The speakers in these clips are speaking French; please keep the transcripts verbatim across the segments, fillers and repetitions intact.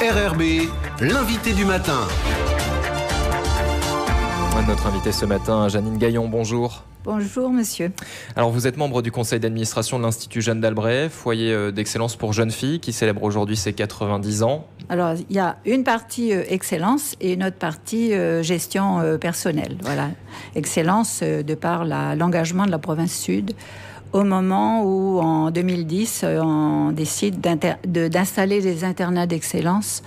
R R B, l'invité du matin. Notre invitée ce matin, Jeannine Gaillon, bonjour. Bonjour monsieur. Alors vous êtes membre du conseil d'administration de l'Institut Jeanne d'Albret, foyer d'excellence pour jeunes filles qui célèbre aujourd'hui ses quatre-vingt-dix ans. Alors il y a une partie euh, excellence et une autre partie euh, gestion euh, personnelle. Voilà, excellence euh, de par la, l'engagement de la province sud au moment où en deux mille dix euh, on décide de, d'installer des internats d'excellence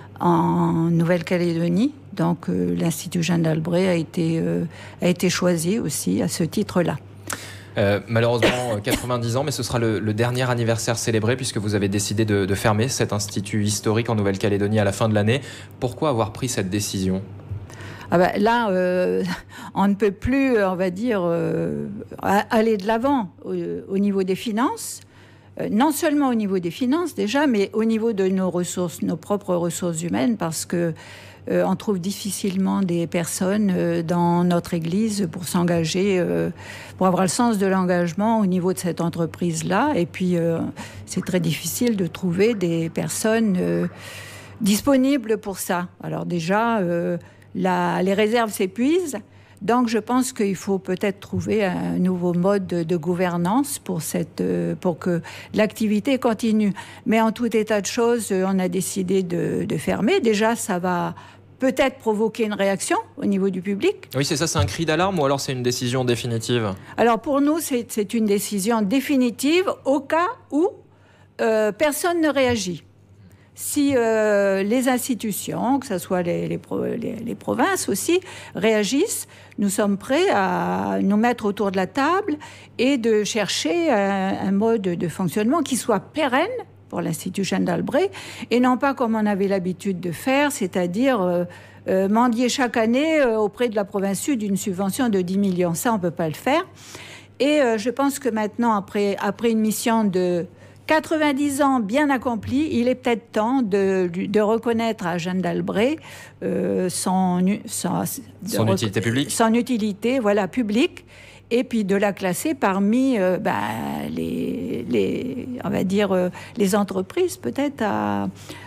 en Nouvelle-Calédonie. Donc euh, l'Institut Jeanne d'Albret a été, euh, a été choisi aussi à ce titre-là. Euh, malheureusement, quatre-vingt-dix ans, mais ce sera le, le dernier anniversaire célébré puisque vous avez décidé de, de fermer cet institut historique en Nouvelle-Calédonie à la fin de l'année. Pourquoi avoir pris cette décision ? Ah ben là, euh, on ne peut plus, on va dire, euh, aller de l'avant au, au niveau des finances. Non seulement au niveau des finances déjà, mais au niveau de nos ressources, nos propres ressources humaines, parce que euh, on trouve difficilement des personnes euh, dans notre Église pour s'engager, euh, pour avoir le sens de l'engagement au niveau de cette entreprise-là. Et puis, euh, c'est très difficile de trouver des personnes euh, disponibles pour ça. Alors déjà, euh, la, les réserves s'épuisent. Donc, je pense qu'il faut peut-être trouver un nouveau mode de, de gouvernance pour, cette, pour que l'activité continue. Mais en tout état de choses, on a décidé de, de fermer. Déjà, ça va peut-être provoquer une réaction au niveau du public. Oui, c'est ça, c'est un cri d'alarme ou alors c'est une décision définitive ? Alors, pour nous, c'est, c'est une décision définitive au cas où euh, personne ne réagit. Si euh, les institutions, que ce soit les, les, pro, les, les provinces aussi, réagissent, nous sommes prêts à nous mettre autour de la table et de chercher un, un mode de fonctionnement qui soit pérenne pour l'Institut Jeanne d'Albret et non pas comme on avait l'habitude de faire, c'est-à-dire euh, euh, mendier chaque année euh, auprès de la province sud une subvention de dix millions. Ça, on ne peut pas le faire. Et euh, je pense que maintenant, après, après une mission de quatre-vingt-dix ans bien accomplis, il est peut-être temps de, de reconnaître à Jeanne d'Albret euh, son, son, son rec- utilité publique. Son utilité, voilà, publique, et puis de la classer parmi euh, ben, les, les, on va dire, euh, les entreprises peut-être à,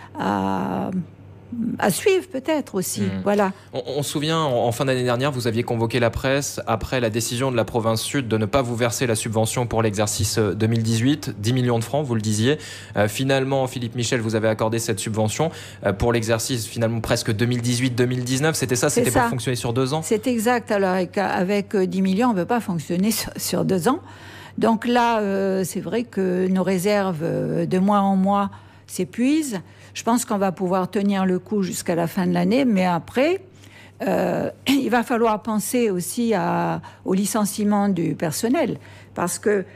à à suivre peut-être aussi, mmh. voilà. On, on se souvient, en, en fin d'année dernière, vous aviez convoqué la presse après la décision de la province sud de ne pas vous verser la subvention pour l'exercice deux mille dix-huit, dix millions de francs, vous le disiez. Euh, finalement, Philippe Michel, vous avez accordé cette subvention euh, pour l'exercice finalement presque deux mille dix-huit deux mille dix-neuf, c'était ça, c'était C'est ça. Pour fonctionner sur deux ans ? C'est exact, alors avec, avec dix millions, on ne peut pas fonctionner sur, sur deux ans. Donc là, euh, c'est vrai que nos réserves euh, de mois en mois s'épuisent. Je pense qu'on va pouvoir tenir le coup jusqu'à la fin de l'année, mais après, euh, il va falloir penser aussi à, au licenciement du personnel, parce que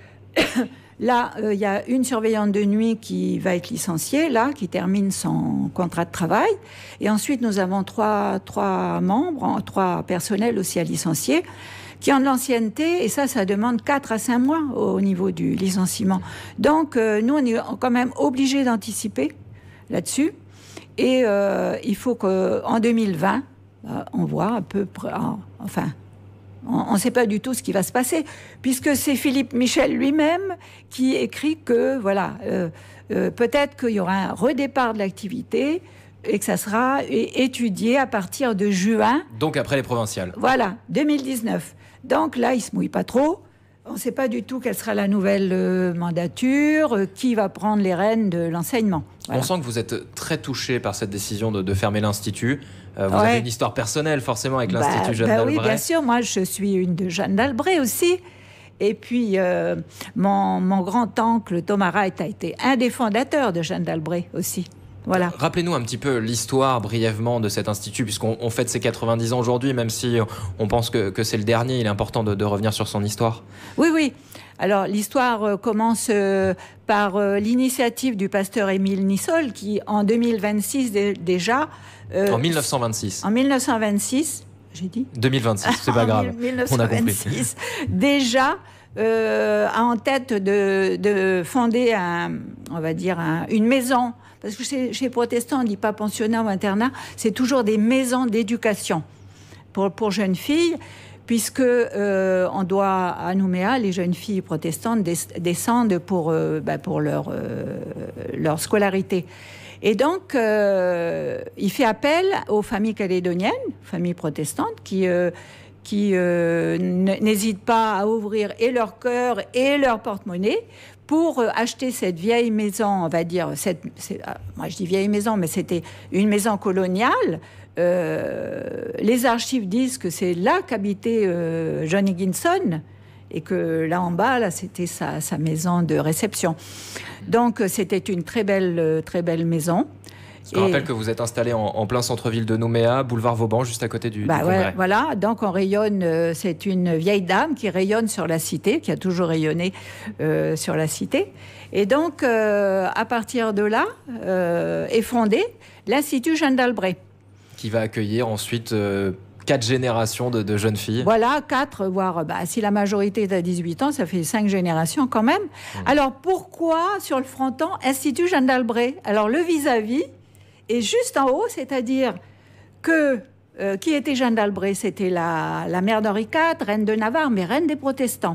là, il euh, y a une surveillante de nuit qui va être licenciée, là, qui termine son contrat de travail, et ensuite nous avons trois, trois membres, trois personnels aussi à licencier, qui ont de l'ancienneté, et ça, ça demande quatre à cinq mois au niveau du licenciement. Donc, euh, nous, on est quand même obligés d'anticiper là-dessus. Et euh, il faut qu'en deux mille vingt, euh, on voit à peu près... Enfin, on ne sait pas du tout ce qui va se passer, puisque c'est Philippe Michel lui-même qui écrit que, voilà, euh, euh, peut-être qu'il y aura un redépart de l'activité et que ça sera étudié à partir de juin. Donc après les provinciales. Voilà, deux mille dix-neuf. Donc là, il ne se mouille pas trop. On ne sait pas du tout quelle sera la nouvelle euh, mandature, euh, qui va prendre les rênes de l'enseignement. Voilà. On sent que vous êtes très touché par cette décision de, de fermer l'Institut. Euh, vous ouais. avez une histoire personnelle, forcément, avec bah, l'Institut Jeanne bah d'Albret. Oui, bien sûr. Moi, je suis une de Jeanne d'Albret aussi. Et puis, euh, mon, mon grand-oncle Thomas Wright a été un des fondateurs de Jeanne d'Albret aussi. Voilà. Rappelez-nous un petit peu l'histoire brièvement de cet institut, puisqu'on on fête ses quatre-vingt-dix ans aujourd'hui, même si on pense que, que c'est le dernier, il est important de, de revenir sur son histoire. Oui, oui. Alors, l'histoire euh, commence euh, par euh, l'initiative du pasteur Émile Nissol, qui, en deux mille vingt-six d- déjà... Euh, en dix-neuf cent vingt-six. En dix-neuf cent vingt-six, j'ai dit deux mille vingt-six, c'est pas grave. dix-neuf cent vingt-six, on a compris. Déjà... Euh, a en tête de, de fonder un, on va dire un, une maison, parce que chez, chez les protestants on ne dit pas pensionnat ou internat, c'est toujours des maisons d'éducation pour, pour jeunes filles, puisque euh, on doit, à Nouméa, les jeunes filles protestantes des, descendent pour, euh, bah, pour leur, euh, leur scolarité. Et donc, euh, il fait appel aux familles calédoniennes, familles protestantes, qui, euh, qui euh, n'hésitent pas à ouvrir et leur cœur et leur porte-monnaie pour acheter cette vieille maison, on va dire, cette, c'est, moi je dis vieille maison, mais c'était une maison coloniale. Euh, les archives disent que c'est là qu'habitait euh, John Higginson et que là en bas, là, c'était sa, sa maison de réception. Donc c'était une très belle, très belle maison. Je rappelle que vous êtes installé en, en plein centre-ville de Nouméa, boulevard Vauban, juste à côté du, bah du Congrès. Ouais, voilà, donc on rayonne, euh, c'est une vieille dame qui rayonne sur la cité, qui a toujours rayonné euh, sur la cité. Et donc, euh, à partir de là, euh, est fondé l'Institut Jeanne d'Albret. Qui va accueillir ensuite euh, quatre générations de, de jeunes filles. Voilà, quatre, voire, bah, si la majorité est à dix-huit ans, ça fait cinq générations quand même. Mmh. Alors, pourquoi, sur le fronton, Institut Jeanne d'Albret? Alors, le vis-à-vis est juste en haut, c'est-à-dire que, euh, qui était Jeanne d'Albret? C'était la, la mère d'Henri quatre, reine de Navarre, mais reine des protestants.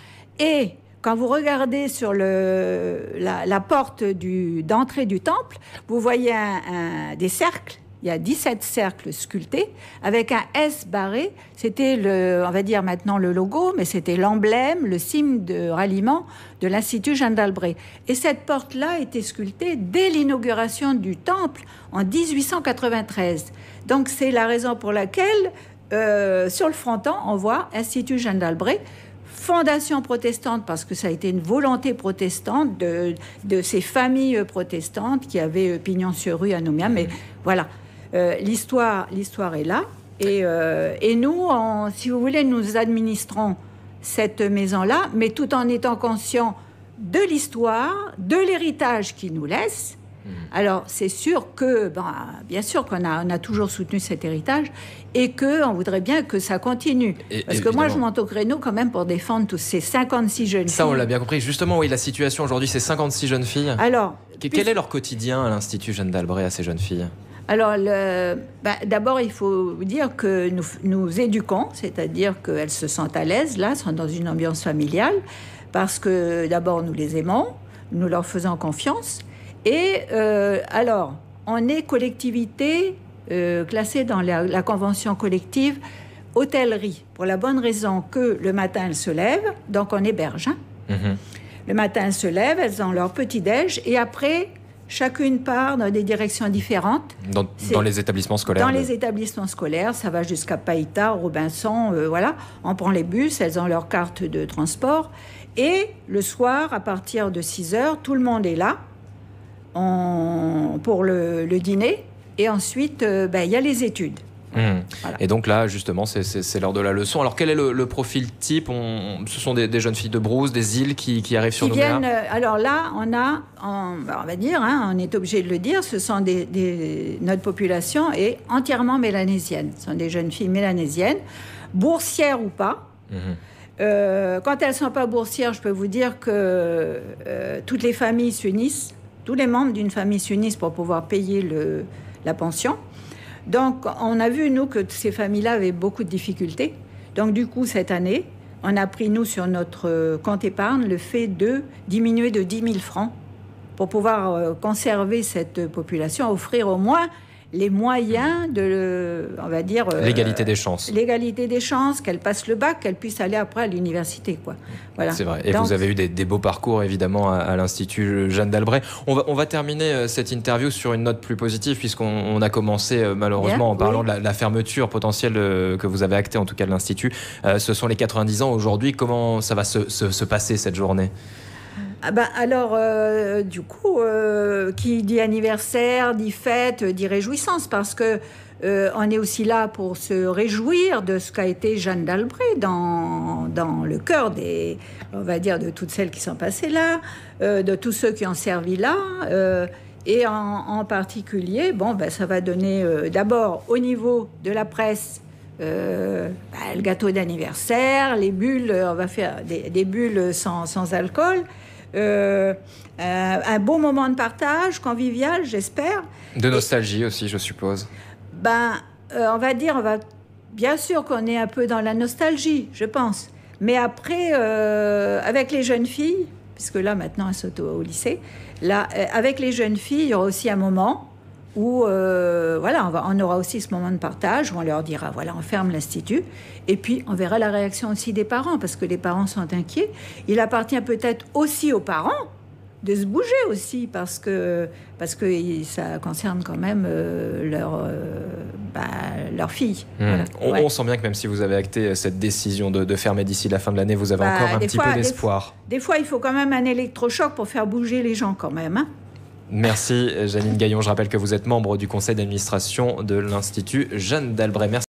Et quand vous regardez sur le, la, la porte du, d'entrée du temple, vous voyez un, un, des cercles. Il y a dix-sept cercles sculptés avec un S barré. C'était, le, on va dire maintenant le logo, mais c'était l'emblème, le signe de ralliement de l'Institut Jeanne d'Albret. Et cette porte-là était sculptée dès l'inauguration du temple en dix-huit cent quatre-vingt-treize. Donc c'est la raison pour laquelle, euh, sur le fronton, on voit Institut Jeanne d'Albret, fondation protestante, parce que ça a été une volonté protestante de, de ces familles protestantes qui avaient pignon sur rue à Nouméa. Mais voilà. Euh, l'histoire, l'histoire est là. Et, euh, et nous, on, si vous voulez, nous administrons cette maison-là, mais tout en étant conscients de l'histoire, de l'héritage qu'ils nous laissent. Mmh. Alors, c'est sûr que, ben, bien sûr qu'on a, on a toujours soutenu cet héritage et qu'on voudrait bien que ça continue. Et, Parce que moi, je monte au créneau quand même pour défendre tous ces cinquante-six jeunes ça, filles. Ça, on l'a bien compris. Justement, oui, la situation aujourd'hui, c'est cinquante-six jeunes filles. Alors, Quel puis... est leur quotidien à l'Institut Jeanne d'Albret, à ces jeunes filles? Alors, le, bah, d'abord, il faut dire que nous, nous éduquons, c'est-à-dire qu'elles se sentent à l'aise, là, sont dans une ambiance familiale, parce que d'abord, nous les aimons, nous leur faisons confiance. Et euh, alors, on est collectivité euh, classée dans la, la convention collective hôtellerie, pour la bonne raison que le matin, elles se lèvent, donc on héberge. Hein. Mm-hmm. Le matin, elles se lèvent, elles ont leur petit-déj, et après... Chacune part dans des directions différentes. Dans, dans les établissements scolaires Dans de... les établissements scolaires, ça va jusqu'à Païta, Robinson, euh, voilà. On prend les bus, elles ont leur carte de transport. Et le soir, à partir de six heures, tout le monde est là on, pour le, le dîner. Et ensuite, euh, ben, y a les études. Mmh. Voilà. Et donc là, justement, c'est, c'est, c'est l'heure de la leçon. Alors, quel est le, le profil type? on, Ce sont des, des jeunes filles de Brousse, des îles qui, qui arrivent sur Nouméa? euh, Alors là, on a, on, on va dire, hein, on est obligé de le dire, ce sont des, des, notre population est entièrement mélanésienne. Ce sont des jeunes filles mélanésiennes, boursières ou pas. Mmh. Euh, quand elles ne sont pas boursières, je peux vous dire que euh, toutes les familles s'unissent, tous les membres d'une famille s'unissent pour pouvoir payer le, la pension. Donc, on a vu, nous, que ces familles-là avaient beaucoup de difficultés. Donc, du coup, cette année, on a pris, nous, sur notre compte épargne, le fait de diminuer de dix mille francs pour pouvoir euh, conserver cette population, offrir au moins les moyens de, on va dire... Euh, l'égalité des chances. L'égalité des chances, qu'elle passe le bac, qu'elle puisse aller après à l'université, quoi. Voilà. C'est vrai. Et donc, vous avez eu des, des beaux parcours, évidemment, à, à l'Institut Jeanne d'Albret. On va, on va terminer euh, cette interview sur une note plus positive, puisqu'on on a commencé, euh, malheureusement, Bien, en parlant oui. de la, la fermeture potentielle euh, que vous avez actée, en tout cas, de l'Institut. Euh, ce sont les quatre-vingt-dix ans aujourd'hui. Comment ça va se, se, se passer, cette journée ? Ah ben alors, euh, du coup, euh, qui dit anniversaire, dit fête, dit réjouissance, parce que euh, on est aussi là pour se réjouir de ce qu'a été Jeanne d'Albret dans, dans le cœur des, on va dire, de toutes celles qui sont passées là, euh, de tous ceux qui ont servi là, euh, et en, en particulier, bon, ben ça va donner euh, d'abord au niveau de la presse. Euh, bah, le gâteau d'anniversaire, les bulles, on va faire des, des bulles sans, sans alcool. Euh, euh, un beau moment de partage, convivial, j'espère. De nostalgie Et, aussi, je suppose. Ben, euh, on va dire, on va bien sûr qu'on est un peu dans la nostalgie, je pense. Mais après, euh, avec les jeunes filles, puisque là, maintenant, elles sont au, au lycée, là, euh, avec les jeunes filles, il y aura aussi un moment où, euh, voilà, on, va, on aura aussi ce moment de partage, où on leur dira, voilà, on ferme l'institut, et puis on verra la réaction aussi des parents, parce que les parents sont inquiets. Il appartient peut-être aussi aux parents de se bouger aussi, parce que, parce que ça concerne quand même euh, leur, euh, bah, leur fille. Mmh. Voilà. On, Ouais. on sent bien que même si vous avez acté cette décision de, de fermer d'ici la fin de l'année, vous avez Bah, encore un des petit fois, peu des d'espoir. Des fois, il faut quand même un électrochoc pour faire bouger les gens quand même. Hein. Merci Janine Gaillon. Je rappelle que vous êtes membre du conseil d'administration de l'Institut Jeanne d'Albret. Merci.